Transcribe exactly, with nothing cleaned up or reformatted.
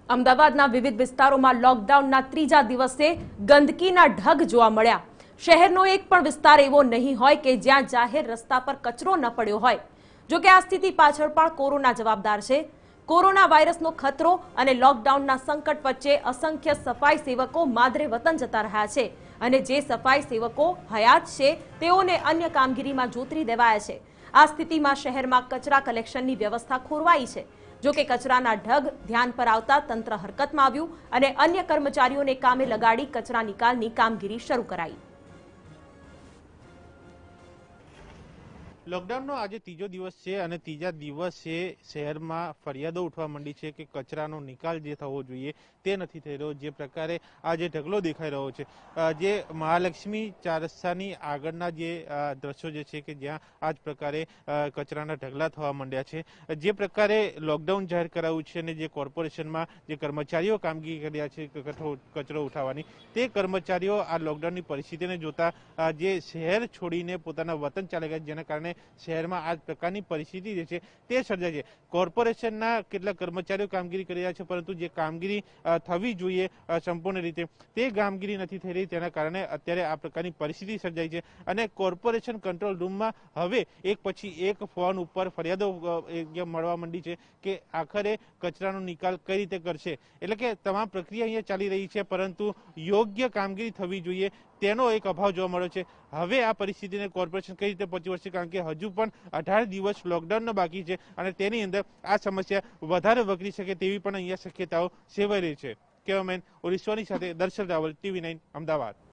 અમદાવાદના વિવિધ વિસ્તારોમાં લોકડાઉનના ત્રીજા દિવસે ગંદકીના ઢગ જોવા મળ્યા। શહેરનો એક પણ વિસ્તાર એવો નહીં હોય કે જ્યાં જાહેર રસ્તા પર કચરો ન પડ્યો હોય। જો કે આ સ્થિતિ પાછળ પણ કોરોના જવાબદાર છે। કોરોના વાયરસનો ખતરો અને લોકડાઉનના સંકટ વચ્ચે અસંખ્ય સફાઈ સેવકો માદરે વતન જતા રહ્યા છે અને જે સફાઈ સેવકો હયાત છે તેઓને અન્ય કામગીરીમાં જોતરી દેવાયા છે। આ સ્થિતિમાં શહેરમાં કચરા કલેક્શનની વ્યવસ્થા ખોરવાઈ છે। જો કે કચરાના ઢગ ધ્યાન પર આવતા તંત્ર હરકતમાં આવ્યું અને અન્ય કર્મચારીઓને કામે લગાડી કચરા નિકાલની કામગીરી શરૂ કરાઈ। લોકડાઉનનો આજે ત્રીજો દિવસ છે અને ત્રીજા દિવસે શહેરમાં ફરિયાદો ઉઠવા માંડી છે કે કચરાનો નિકાલ જે થવો જોઈએ તે નથી થઈ રહ્યો। જે પ્રકારે આ જે ઢગલો દેખાઈ રહ્યો છે, જે મહાલક્ષ્મી ચાર રસ્તાની આગળના જે દ્રશ્યો જે છે કે જ્યાં આ જ પ્રકારે કચરાના ઢગલા થવા માંડ્યા છે। જે પ્રકારે લોકડાઉન જાહેર કરાયું છે અને જે કોર્પોરેશનમાં જે કર્મચારીઓ કામગીરી કર્યા છે કચરો ઉઠાવવાની, તે કર્મચારીઓ આ લોકડાઉનની પરિસ્થિતિને જોતા જે શહેર છોડીને પોતાના વતન ચાલે ગયા, જેના કારણે શહેરમાં આ પ્રકારની પરિસ્થિતિ જે છે તે સર્જાય છે। કોર્પોરેશનના કેટલાક કર્મચારીઓ કામગીરી કરી રહ્યા છે, પરંતુ જે કામગીરી થવી જોઈએ સંપૂર્ણ રીતે તે કામગીરી નથી થઈ રહી, તેના કારણે અત્યારે આ પ્રકારની પરિસ્થિતિ સર્જાઈ છે અને કોર્પોરેશન કંટ્રોલ રૂમમાં હવે એક પછી એક ફોન ઉપર ફરિયાદો મળવા માંડી છે કે આખરે કચરાનો નિકાલ કઈ રીતે કરશે। એટલે કે તમામ પ્રક્રિયા અહીંયા ચાલી રહી છે, પરંતુ યોગ્ય કામગીરી થવી જોઈએ તેનો એક અભાવ જોવા મળ્યો છે। હવે આ પરિસ્થિતિને કોર્પોરેશન કઈ રીતે પહોંચી વળશે, કારણ કે હજુ પણ અઢાર દિવસ લોકડાઉનનો બાકી છે અને તેની અંદર આ સમસ્યા વધારે વકરી શકે તેવી પણ અહીંયા શક્યતાઓ સેવાઈ રહી છે। કેમેરામેન ઓરિસ્વાની સાથે દર્શન રાવલ, ટીવી નાઇન, અમદાવાદ।